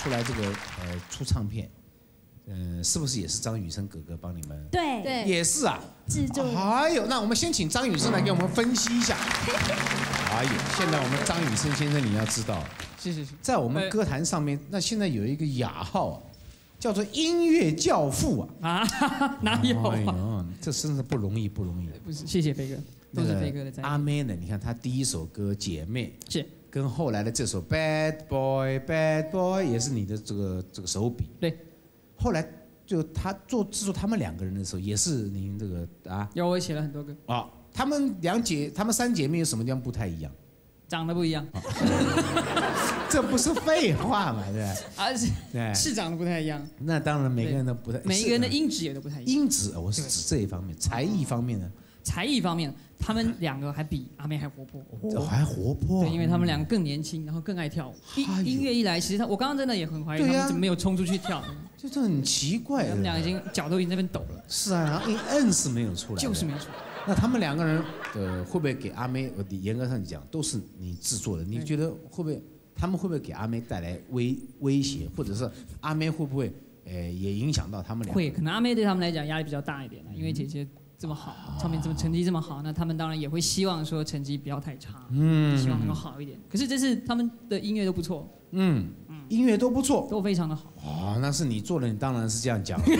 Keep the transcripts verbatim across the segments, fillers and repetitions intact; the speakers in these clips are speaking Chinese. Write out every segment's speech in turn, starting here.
出来这个呃出唱片，嗯、呃，是不是也是张雨生哥哥帮你们？ 对对， 也是啊。 制作。 还有，那我们先请张雨生来给我们分析一下。哎呦，现在我们张雨生先生，你要知道， 是是是， 在我们歌坛上面，那现在有一个雅号啊，叫做音乐教父啊。 啊，哪有啊？ 哎呦，这真是不容易，不容易。 不是，谢谢飞哥，都是飞哥的赞。 阿妹呢？你看她第一首歌《姐妹》 是。 跟后来的这首《Bad Boy Bad Boy》也是你的这个这个手笔。 对， 后来就他做制作他们两个人的时候，也是您这个啊。 有，我写了很多歌。 啊，他们两姐，他们三姐妹有什么地方不太一样？ 长得不一样。 这不是废话嘛，对吧？ 啊，是是长得不太一样。 那当然，每个人都不太。 每一个人的音质也都不太一样。 音质，我是指这一方面，才艺方面呢。 才艺方面，他们两个还比阿妹还活泼， 哦、还活泼。 对，因为他们两个更年轻，然后更爱跳舞。音、哎、音乐一来，其实他我刚刚真的也很怀疑他们怎么没有冲出去跳， 就是很奇怪。 他们俩已经脚都已经在那边抖了。 是啊，然后一摁是没有出来， 就是没有出来。 那他们两个人，呃，会不会给阿妹？严格上讲，都是你制作的，你觉得会不会？他们会不会给阿妹带来威威胁，或者是阿妹会不会，呃，也影响到他们俩？ 会，可能阿妹对他们来讲压力比较大一点，因为姐姐。 这么好，唱片这么成绩这么好，那他们当然也会希望说成绩不要太差，嗯，希望能够好一点。可是这次他们的音乐都不错， 嗯，音乐都不错， 都非常的好。 哦，那是你做的，你当然是这样讲。哎，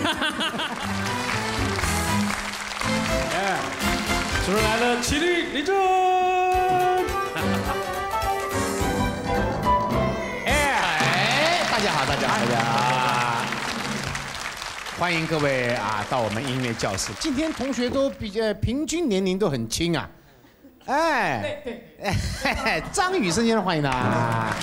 主持人来了，起立，立正。 哎，大家好，大家好，大家好。 欢迎各位啊，到我们音乐教室。今天同学都比较平均年龄都很轻啊，哎，哎，张雨生先生欢迎他啊。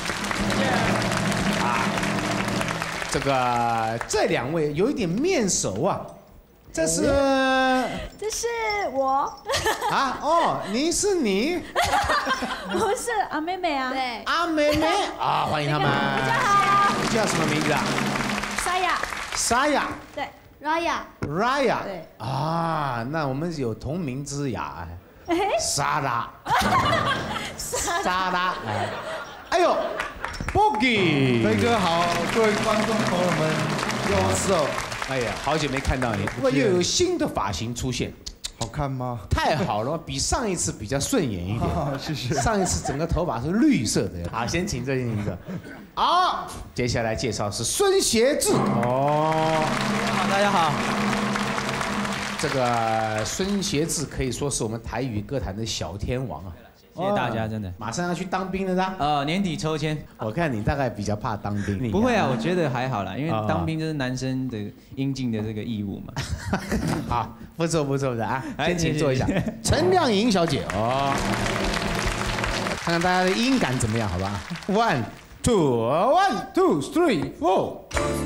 这个这两位有一点面熟啊，这是这是我啊哦，您是你？ 我是阿妹妹啊， 对， 阿妹妹啊，欢迎他们。 大家好， 你叫什么名字啊？ 沙哑。 沙哑， 对 ，Raya，Raya， 对啊，那我们有同名之雅，沙拉，沙拉，哎，哎呦 ，Boogie， 飞哥好，各位观众朋友们，又是哦， 哎呀，好久没看到你，不过又有新的发型出现， 好看吗？ 太好了，比上一次比较顺眼一点， 谢谢。 上一次整个头发是绿色的，好，先请这，请这。 好，接下来介绍是孙协志哦。 好，大家好。 这个孙协志可以说是我们台语歌坛的小天王啊。 谢谢大家，真的。 马上要去当兵了的。 呃，年底抽签。 我看你大概比较怕当兵。 不会啊，我觉得还好啦，因为当兵就是男生的应尽的这个义务嘛。 好，不错不错的啊，先请坐一下。陈亮颖小姐哦，看看大家的音感怎么样，好吧 ？One。 Two, one, two, three, four。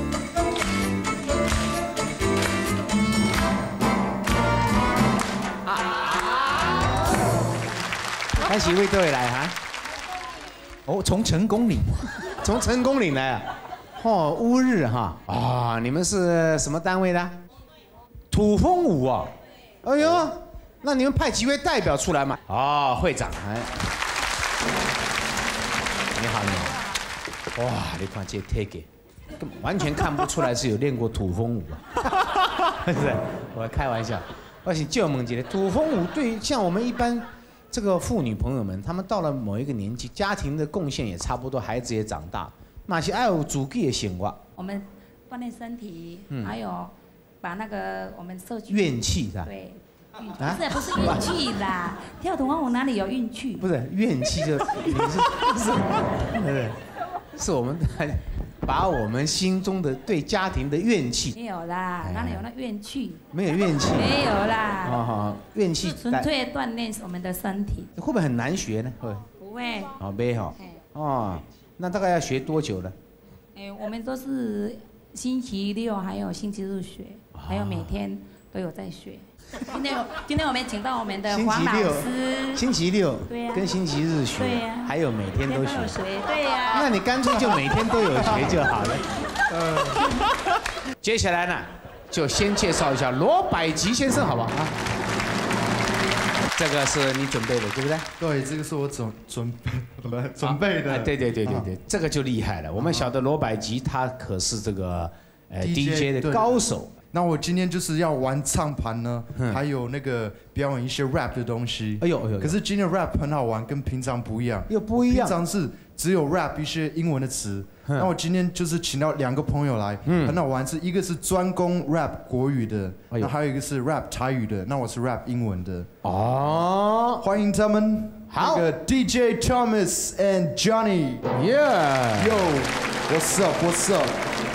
开几位各位来哈？哦，从成功岭，从成功岭来啊？哦，乌日哈啊，你们是什么单位的？土风舞啊？哎呦，那你们派几位代表出来嘛？哦，会长，哎，你好，你好。 哇，你看这 take， 完全看不出来是有练过土风舞啊！不是，我开玩笑。而且就问姐，土风舞对像我们一般这个妇女朋友们，她们到了某一个年纪，家庭的贡献也差不多，孩子也长大，那些爱有主己的生活。 我们锻炼身体，嗯、还有把那个我们社区怨气是吧？ 对。 不是不是运气啦，跳土风舞哪里有运气？ 不是怨气就你是是，对对，是我们把我们心中的对家庭的怨气没有啦，哪里有那怨气？ 没有怨气， 没有啦。 哦好，怨气纯粹锻炼我们的身体。 会不会很难学呢？会不会。 好没哈？哦，那大概要学多久呢？ 哎，我们都是星期六还有星期日学，还有每天都有在学。 今天今天我们请到我们的黄老师， 星期六对呀， 跟星期日学， 对呀， 还有每天都学， 对呀。 那你干脆就每天都有学就好了。呃，接下来呢，就先介绍一下罗百吉先生，好不好啊？ 这个是你准备的，对不对？ 对，这个是我准准备准备的。 对对对对对，这个就厉害了。我们晓得罗百吉他可是这个呃 D J 的高手。 那我今天就是要玩唱盘呢，还有那个表演一些 rap 的东西。哎呦哎呦！可是今天 rap 很好玩，跟平常不一样。 又不一样。 平常是只有 rap 一些英文的词。那我今天就是请到两个朋友来，很好玩，是一个是专攻 rap 国语的，那还有一个是 rap 台语的，那我是 rap 英文的。哦，欢迎他们。好。那个 D J Thomas and Johnny。Yeah。Yo, what's up? What's up?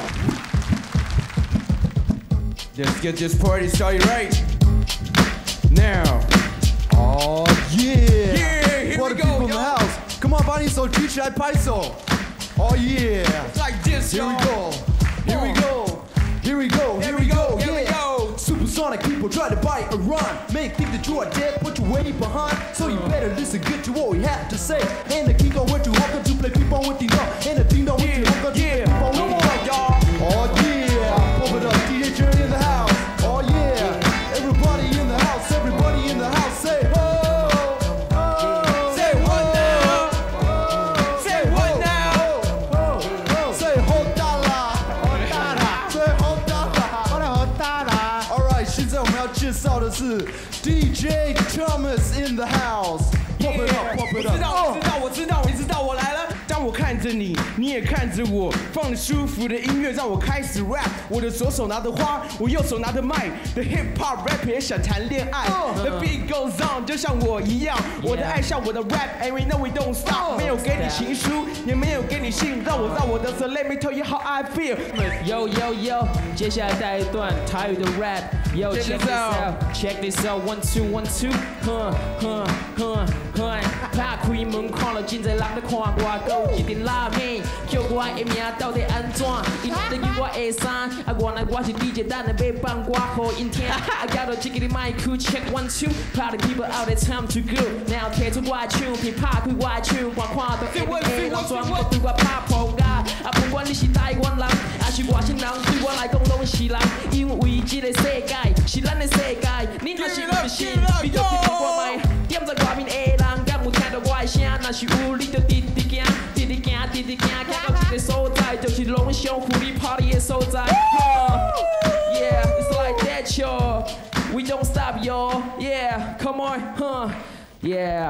Let's get this party started right now. Oh yeah. Yeah, here What we the people go, in the yo. house? Come on, 把你手举起来拍手。Oh yeah. It's like this, Here we y'all. go. Here we go. Here we go. Here we go. Here we Yeah. go. Supersonic people try to bite a rhyme. Make think that you are dead, but you're way behind. So you better listen good to what we have to say. And the king on what you hook up to play people with the up. And the thing on what you hook up to play people with the up, y'all. Oh yeah. Pump it up. D J Journey in the house. Oh yeah. Everybody in the house. Everybody in the house. Say ho. Say what now? Say what now? Say ho dollar. Say ho dollar. All right. 现在我们要介绍的是 D J Thomas in the house. Pump it up. Pump 我 it 知 up. 道，我知道，我知道，我知道，我来了。当我看着你，你也看着我，放着舒服的音乐，让我开始 rap。我的左手拿着花，我右手拿着麦。The hip hop rap 也想谈恋爱。The beat goes on， 就像我一样，我的爱像我的 rap，and we know we don't stop。没有给你情书，也没有给你信，让我让我的 so let me tell you how I feel。 Yo yo yo， 接下来带一段台语的 rap。Yo check this out，check this out，one two one two， 哼哼哼哼，打开门看到真侪人在看我，有一阵拉面，叫我的名到底安怎？因在叫我下山，啊原来我是 D J， 等下要放歌给因听。啊，交到这个麦克 check one two，party people out there time to go。Now 提出我的唱片，拍开我的唱片，看到 M A 人全部对我拍破解。啊，不管你是台湾人，还是外省人，对我来讲拢是人，因为这个世界是咱的世界。你若是不信，你就去听我麦。点在外面的人，敢有听到我的声？若是有，你就直直行，直直行，直直行，行到一个所在，就是龙翔富丽 party 的所在。Yeah, it's like that, yo. We don't stop, yo. Yeah, come on, huh? Yeah.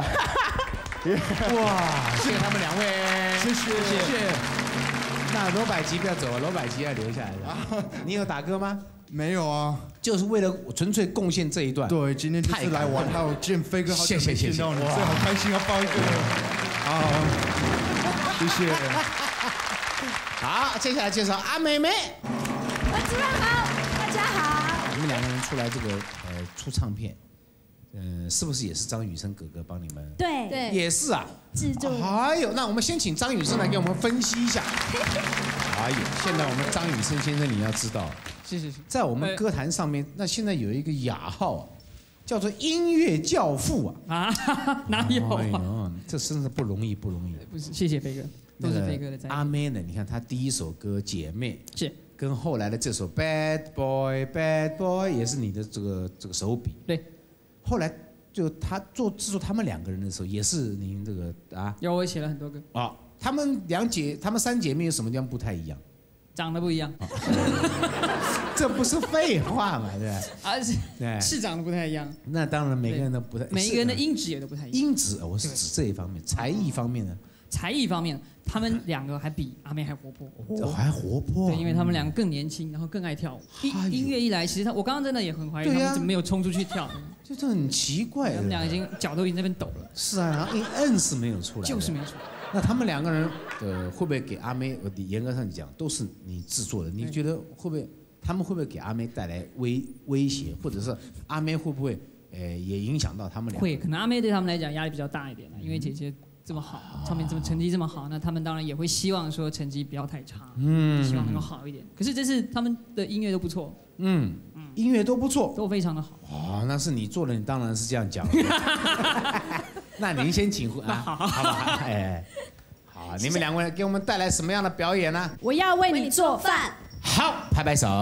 哇，谢谢他们两位， 谢谢谢谢。 那罗百吉不要走，罗百吉要留下来的。你有打歌吗？ 没有啊， 就是为了纯粹贡献这一段。 对，今天就是来玩，还有见飞哥，好久没见到你，所以好开心要抱一个。好，谢谢。 好，接下来介绍阿美美。 主持人好，大家好。 你们两个人出来这个呃出唱片，嗯、呃，是不是也是张雨生哥哥帮你们？ 对对， 也是啊。 制作。 还有，那我们先请张雨生来给我们分析一下。哎呦，现在我们张雨生先生，你要知道， 是是是， 在我们歌坛上面，那现在有一个雅号啊，叫做音乐教父啊。 啊，哪有啊？ 哎呦，这真是不容易，不容易。 不是，谢谢飞哥，都是飞哥的赞。 阿妹呢？你看她第一首歌《姐妹》 是， 跟后来的这首《Bad Boy Bad Boy》也是你的这个这个手笔。 对， 后来就他做制作他们两个人的时候，也是您这个啊。 有，我写了很多歌。 啊，他们两姐，他们三姐妹有什么地方不太一样？ 长得不一样。 这不是废话嘛，对吧？ 啊，是， 对， 是长得不太一样。 那当然，每个人都不太， 每一个人的音质也都不太一样。 音质，我是指这一方面，才艺方面呢？ 才艺方面，他们两个还比阿妹还活泼。 哦，还活泼。 对，因为他们两个更年轻，然后更爱跳舞。音音乐一来，其实他，我刚刚真的也很怀疑他们怎么没有冲出去跳。 就这很奇怪。 他们俩已经脚都已经在那边抖了。 是啊，然后摁是没有出来。 就是没有出来。 那他们两个人，呃，会不会给阿妹？严格上讲，都是你制作的。你觉得会不会？他们会不会给阿妹带来威威胁，或者是阿妹会不会，呃，也影响到他们俩？ 会，可能阿妹对他们来讲压力比较大一点，因为姐姐这么好，唱片这么成绩这么好，那他们当然也会希望说成绩不要太差，嗯，希望能够好一点。可是这次他们的音乐都不错，嗯嗯，音乐都不错， 都非常的好。 哦，那是你做的，你当然是这样讲。那您先请啊，好不好？哎，好，你们两位给我们带来什么样的表演呢？ 我要为你做饭。 好，拍拍手。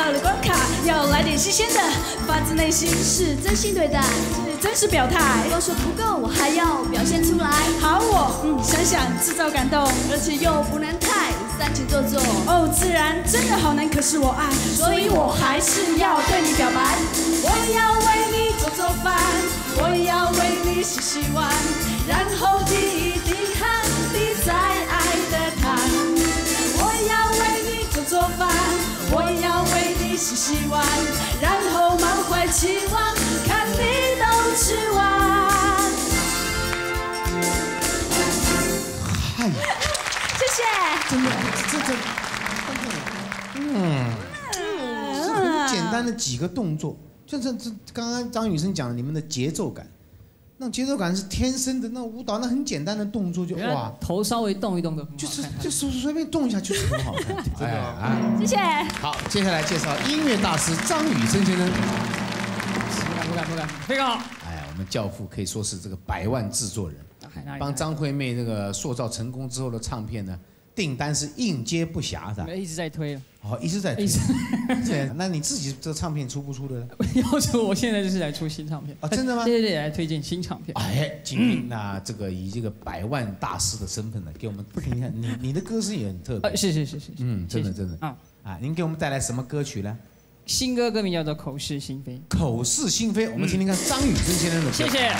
了关卡，要来点新鲜的，发自内心是真心对待，是真实表态。光说不够，我还要表现出来。好我，嗯，想想制造感动，而且又不能太煽情做作。哦，自然真的好难，可是我爱，所以我还是要对你表白。我要为你做做饭，我要为你洗洗碗，然后滴一滴汗滴在爱的滩。我要为你做做饭，我要为你洗洗碗，然后满怀期望看你都吃完。 嗨， 谢谢。 真的，这这，嗯，这很简单的几个动作，就这这刚刚张雨生讲的你们的节奏感。那节奏感是天生的，那舞蹈那很简单的动作就哇， 头稍微动一动的， 就是就是随便动一下就是很好看。哎啊， 谢谢。 好，接下来介绍音乐大师张雨生先生。 不敢不敢不敢，非常好。 哎，我们教父可以说是这个百万制作人，帮张惠妹这个塑造成功之后的唱片呢，订单是应接不暇的， 一直在推了。 哦，一直在推。对，那你自己这个唱片出不出的？ 要出，我现在就是来出新唱片。 啊，真的吗？ 对对对，来推荐新唱片。 哎，今天那这个以这个百万大师的身份呢，给我们听一下，你你的歌声也很特别。 是是是是， 嗯，真的真的。啊啊，您给我们带来什么歌曲呢？ 新歌歌名叫做《口是心非》。 口是心非，我们听听看张雨生先生的歌。 谢谢。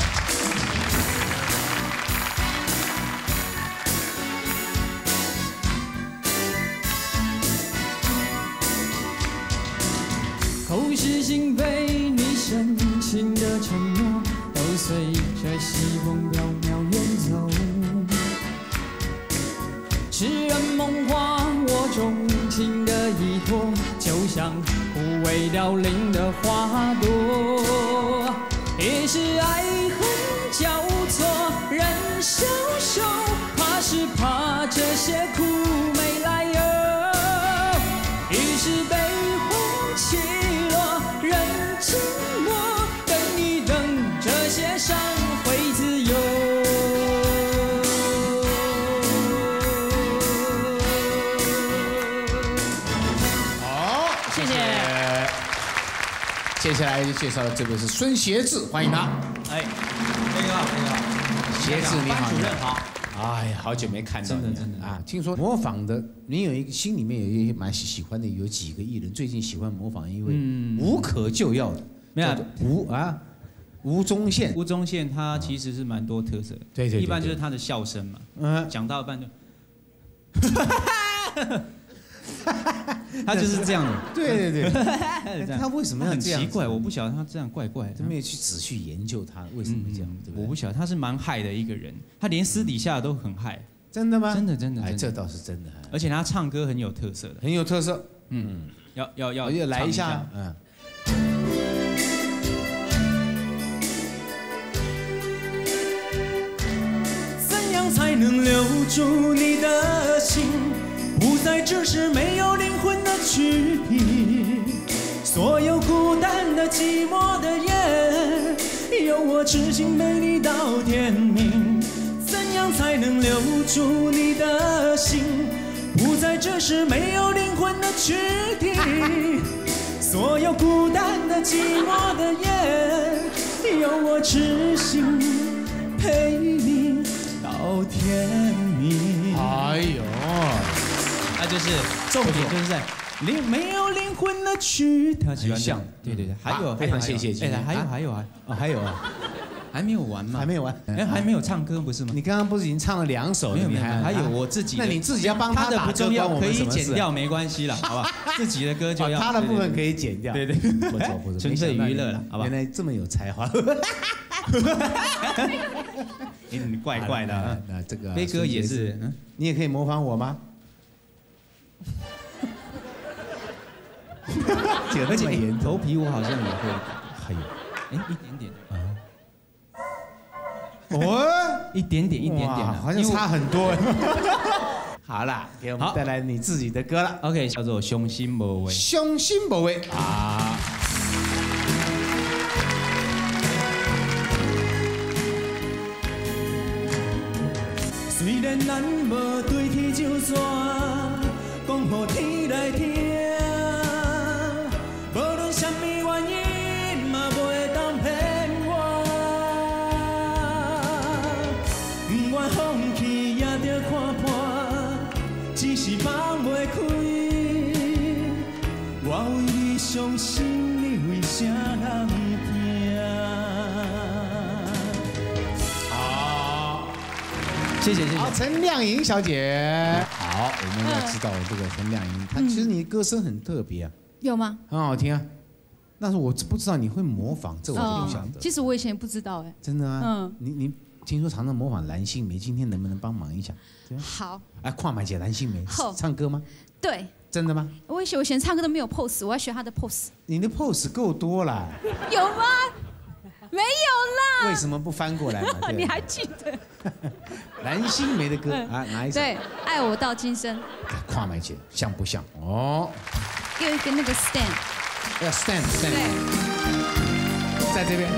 口是心非，你深情的承诺都随着西风飘飘远走。痴人梦话，我钟情的依托，就像枯萎凋零的花朵。也是爱恨交错，人消瘦，怕是怕这些苦没来由。于是悲欢起落，人静默，等一等，这些伤会自由。 好，谢谢。接下来就介绍的这位是孙协志，欢迎他。 哎，飞哥好，飞哥好， 协志你好， 班主任好。 哎呀，好久没看到你真的真的啊！听说模仿的，你有一个心里面有一些蛮喜喜欢的，有几个艺人最近喜欢模仿一位无可救药的， 没有吴啊，吴宗宪。 吴宗宪他其实是蛮多特色的， 对对， 一般就是他的笑声嘛，嗯，讲到一半就，他就是这样的， 对对对，他为什么要这样？ 很奇怪，我不晓得他这样怪怪的， 都没有去仔细研究他为什么这样，对不对？ 我不晓得，他是蛮害的一个人，他连私底下都很害。 真的吗？ 真的真的， 哎，这倒是真的。 而且他唱歌很有特色的， 很有特色。 嗯，要要要， 要来一下，嗯。 怎样才能留住你的心？不再只是没有灵魂的躯体，所有孤单的、寂寞的夜，有我痴心陪你到天明。怎样才能留住你的心？不再只是没有灵魂的躯体，所有孤单的、寂寞的夜，有我痴心陪你到天明。 哎呦！ 那就是重点，就是在灵没有灵魂的躯体， 很像， 对对对，还有非常谢谢， 哎，还有还有啊， 哦还有啊， 还没有完嘛， 还没有完， 哎还没有唱歌不是吗？ 你刚刚不是已经唱了两首？ 没有没有， 还还有我自己， 那你自己要帮他打歌，关我可以们什么事？ 剪掉没关系了，好吧？自己的歌就要他的部分可以剪掉， 对对， 不错不错， 纯粹娱乐了，好吧？ 原来这么有才华， 嗯，怪怪的。 那这个飞哥也是，嗯， 你也可以模仿我吗？ 而且头皮我好像也会， 还有， 哎，一点点啊， 哦， 一点点，一点点， 好像差很多。好了，给我们带来你自己的歌了。 OK， 叫做《伤心无话》。 伤心无话啊。 虽然咱无对天就线，讲予天来听。 伤心，你为啥人听？ 好， 谢谢谢谢。 好，陈亮莹小姐，好，我们要知道这个陈亮莹，她其实你歌声很特别啊， 有吗？ 很好听啊。但是我不知道你会模仿，这我不晓得。 其实我以前不知道哎。 真的吗？ 嗯。 你你听说常常模仿蓝心湄，今天能不能帮忙一下？ 好。 哎，跨买姐蓝心湄唱歌吗？ 对。 真的吗？ 我以前我以前唱歌都没有 pose， 我要学她的 pose。 你的 pose 够多了。 有吗？没有啦。 为什么不翻过来嘛？ 你还记得？ 蓝心湄的歌啊，哪一首？ 对，爱我到今生。 跨买姐像不像？哦。 有一个那个 stand。 要 stand stand。对。在这边。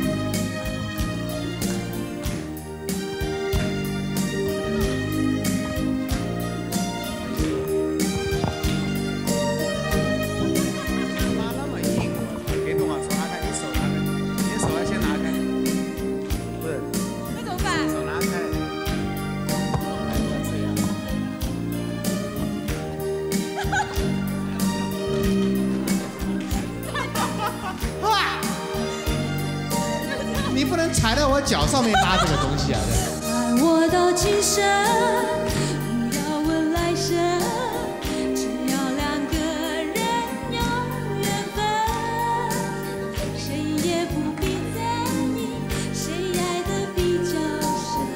踩到我脚上面拉这个东西啊！ 爱我到今生，不要问来生，只要两个人有缘分，谁也不必在意谁爱的比较深，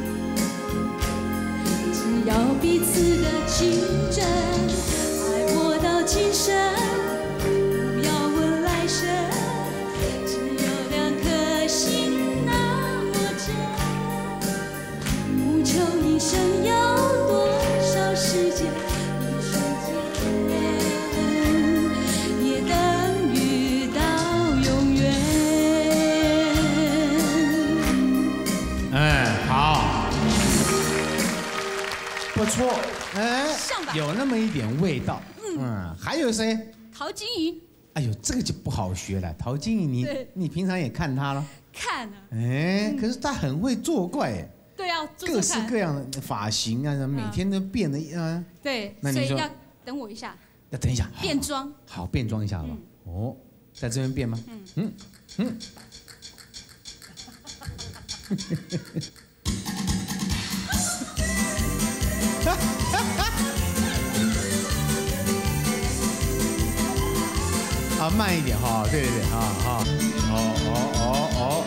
只要彼此的情真，爱我到今生。 不错，哎，有那么一点味道。嗯，还有谁？ 陶晶莹。 哎呦，这个就不好学了。陶晶莹，你你平常也看她了？ 看啊。 哎，可是她很会作怪哎。 对啊， 各式各样的发型啊，每天都变的啊。 对，所以要等我一下。 要等一下。 变装。 好，变装一下好吧？哦，在这边变吗？嗯嗯嗯。好，慢一点哈，对对对，哈哈，哦哦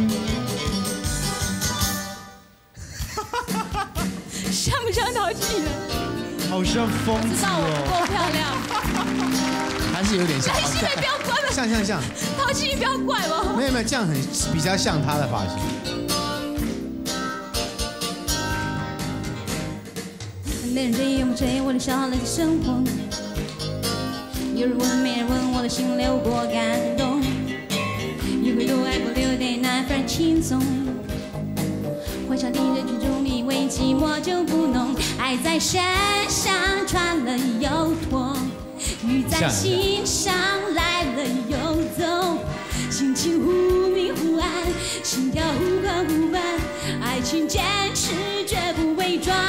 哦哦，像不像陶晶莹？ 好像疯子哦。 知道我不够漂亮。 还是有点像。 蓝心湄不要怪了。 像像像。 陶晶莹不要怪我。 没有没有，这样很比较像她的发型。 没人追，我追我的少了的生活。有人问，没人问，我的心流过感动。一回头，爱过流泪，那份轻松。幻想敌人群中，你为寂寞就不浓。爱在身上穿了又脱，雨在心上来了又走。心情忽明忽暗，心跳忽快忽慢，爱情坚持绝不伪装。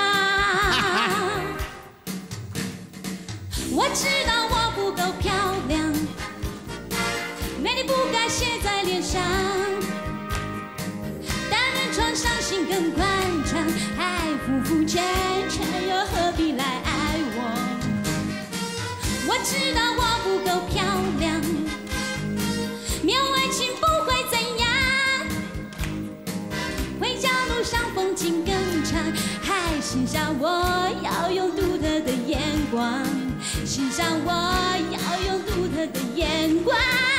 我知道我不够漂亮，美丽不该写在脸上，但人床上心更宽敞，还浮浮沉沉，又何必来爱我？我知道我不够漂亮，没有爱情不会怎样，回家路上风景更长，还欣赏我要用独特的眼光。欣赏我要用独特的眼光。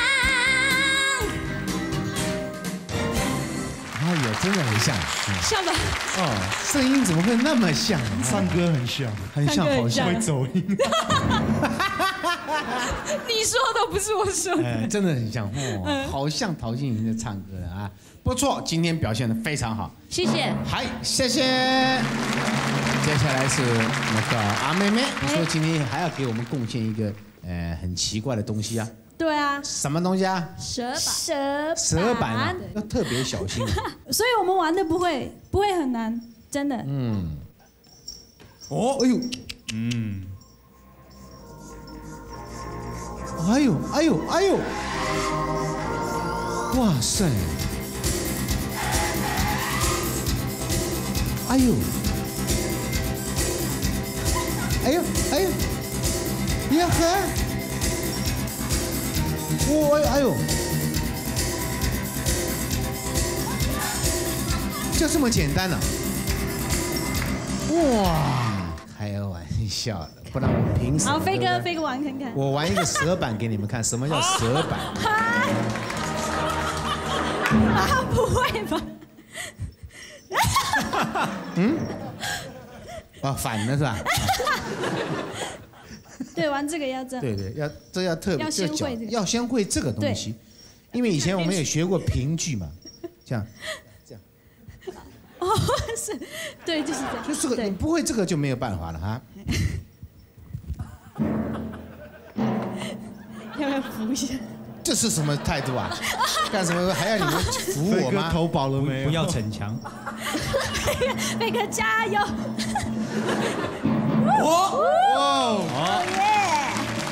哎呦，真的很像。 像吧？ 哦，声音怎么会那么像？ 唱歌很像， 很像，好像会走音。 你说的不是我说的。 哎，真的很像，哦，好像陶晶莹在唱歌的啊。不错，今天表现得非常好。 谢谢。 嗨，谢谢。接下来是那个阿妹妹，你说今天还要给我们贡献一个呃很奇怪的东西啊？ 对啊。 什么东西啊？ 蛇板。蛇蛇板啊，要特别小心。 所以我们玩的不会不会很难，真的。 嗯。哦，哎呦， 嗯。 哎呦，哎呦，哎呦！哇塞！哎呦！哎呦，哎呦！呀呵！我哎呦！就这么简单呢、啊？哇！开玩笑的，不然我凭什么？ 好，飞哥，飞哥玩看看。 我玩一个蛇板给你们看，什么叫蛇板？ 啊，不会吧？ 嗯？啊，反了是吧？ 对，玩这个要这样。 对对，要这要特别， 要先会这个， 要先会这个东西，因为以前我们也学过评剧嘛，这样，这样。 哦，是，对，就是这样。 就这个，你不会这个就没有办法了哈。 要不要扶一下？ 这是什么态度啊？干什么还要你们扶我吗？ 投保了没有？ 不要逞强。 飞哥加油！ 哦哦耶！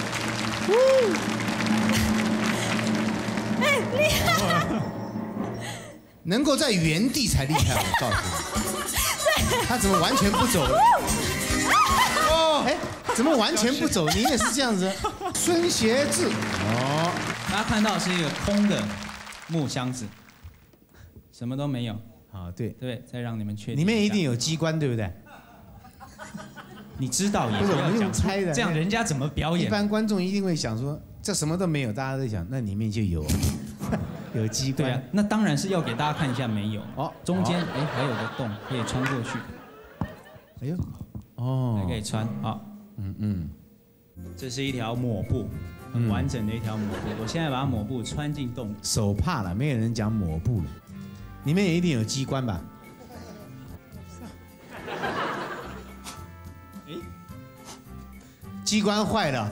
哎，厉害！ 能够在原地才厉害，我告诉你。他怎么完全不走？哦，哎，怎么完全不走？你也是这样子？孙协志，哦， 大家看到是一个空的木箱子，什么都没有。 好，对对，再让你们确定。 里面一定有机关，对不对？ 你知道也不是我们讲用猜的， 这样人家怎么表演？ 一般观众一定会想说，这什么都没有，大家都想，那里面就有有机关。 对啊，那当然是要给大家看一下没有。 哦， 中间哎还有个洞可以穿过去。 哎呦，哦， 还可以穿。好， 嗯嗯， 这是一条抹布，很完整的一条抹布。我现在把抹布穿进洞里。 手怕了，没有人讲抹布了，里面也一定有机关吧？机关坏了。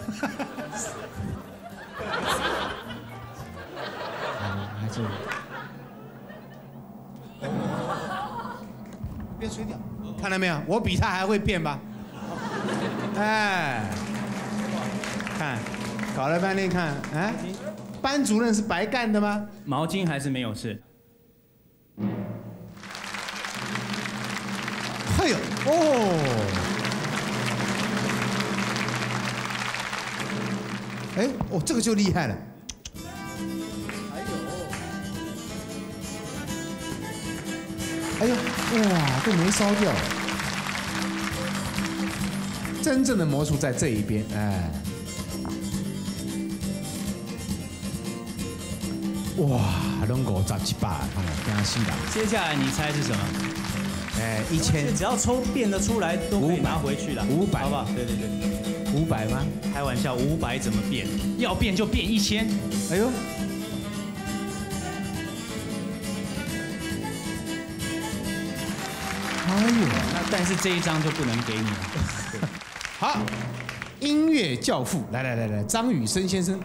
还是变水饺，看到没有？我比他还会变吧？哎，看，搞了半天看，哎，班主任是白干的吗？ 毛巾还是没有事。 哎呦，哦。哎，哦，这个就厉害了。哎呦，哇，都没烧掉。真正的魔术在这一边，哎。哇，拢五十七百，惊死人！ 接下来你猜是什么？ 哎，一千。 只要抽变得出来，都可以拿回去了。 五百， 好不好？对对对。 五百吗？ 开玩笑，五百怎么变？要变就变一千。 哎呦！哎呦！ 那但是这一张就不能给你了。 好，音乐教父，来来来来，张雨生先生，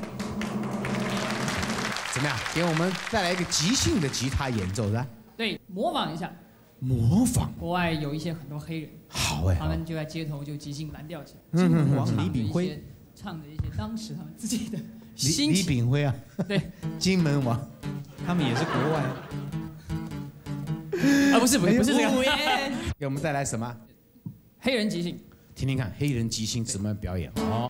怎么样？给我们带来一个即兴的吉他演奏，是吧？ 对，模仿一下。 模仿。 国外有一些很多黑人。 好哎。 他们就在街头就即兴蓝调起来。 嗯嗯嗯。 李炳辉唱着一些当时他们自己的心情。 李炳辉啊。 对。 金门王，他们也是国外。 啊，不是不是不是这个。 给我们带来什么？ 黑人即兴。 听听看，黑人即兴怎么表演？哦。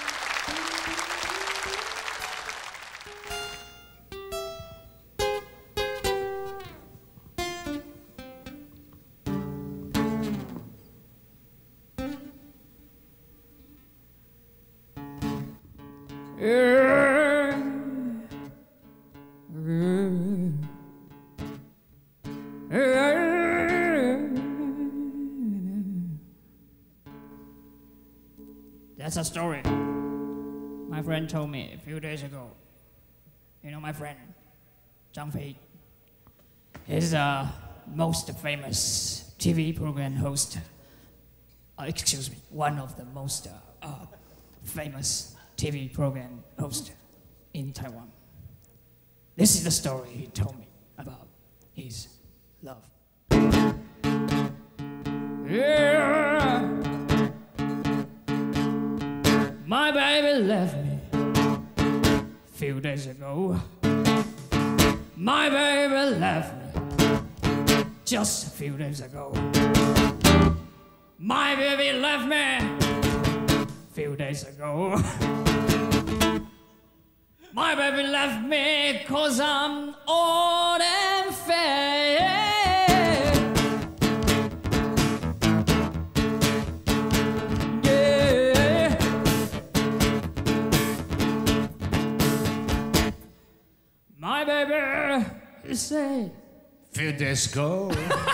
That's a story my friend told me a few days ago. You know my friend, Zhang Fei. He's the most famous T V program host. Uh, excuse me, one of the most uh, uh, famous T V program host in Taiwan. This is the story he told me about his love. Yeah. My baby left me few days ago, my baby left me just a few days ago. My baby left me a few days ago. My baby left me cause I'm old and fair. Yeah. My baby, he said, few days ago.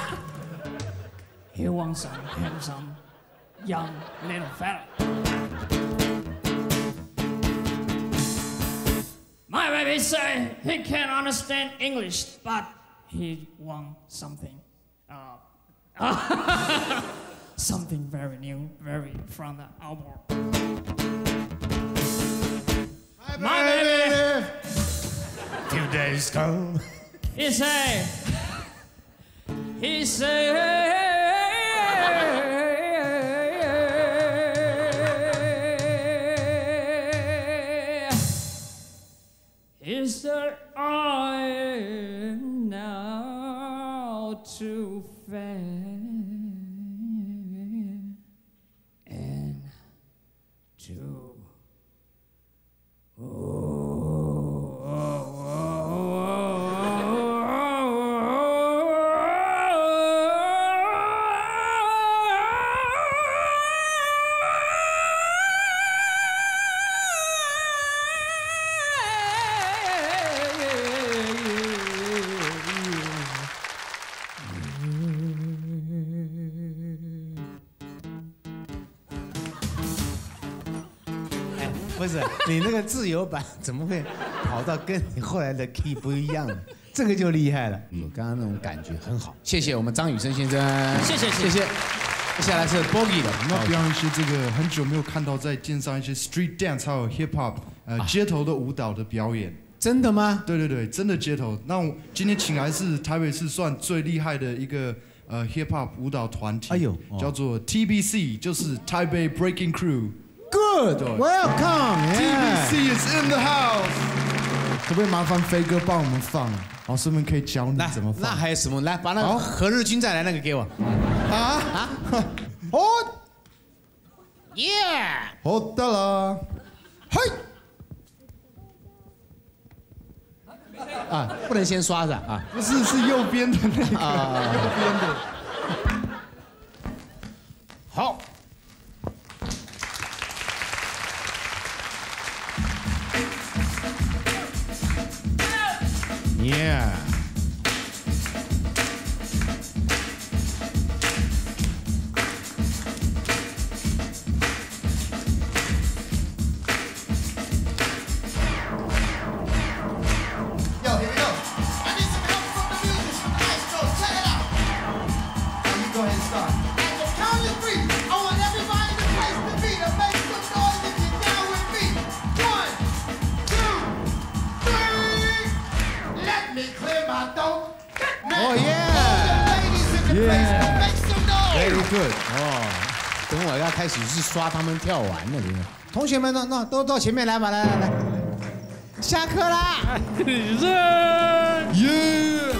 He wants some handsome, young little fella. My baby say he can't understand English, but he wants something, uh, something very new, very from the album. My, My baby, baby, few days ago. He say, he say. Is that I am now too fair and too oh, oh, oh, 不是你那个自由版怎么会跑到跟你后来的 key 不一样呢？这个就厉害了。嗯，刚刚那种感觉很好，谢谢我们张雨生先生， 谢谢谢谢。接下来是 Boogie 的， 我们要表演一些这个很久没有看到在街上一些 street dance 还有 hip hop 呃街头的舞蹈的表演。 真的吗？ 对对对，真的街头。那我今天请来是台北市算最厉害的一个呃 hip hop 舞蹈团体，哎呦，叫做 T B C， 就是台北 Breaking Crew。Good, welcome. T B C is in the house. 可不可以麻烦飞哥帮我们放？好，顺便可以教你怎么放。 那还有什么？来，把那个何日君再来那个给我。啊啊！哦，耶！ 好的了，嘿。 啊，不能先刷着啊。 不是，是右边的那个，啊、右边的。 好。Yeah. Yo, here we go. I need some help from the musician. Maestro, check it out. You go ahead and start. At the count of three, I want everybody in the place to be to make some noise if you're down with me. One, two, three. Let me clear my throat. Oh yeah. Yeah. Make some noise. Very good. 哦，等我要开始是刷他们跳完了，这个同学们呢，那都到前面来吧，来来来，下课啦。 耶。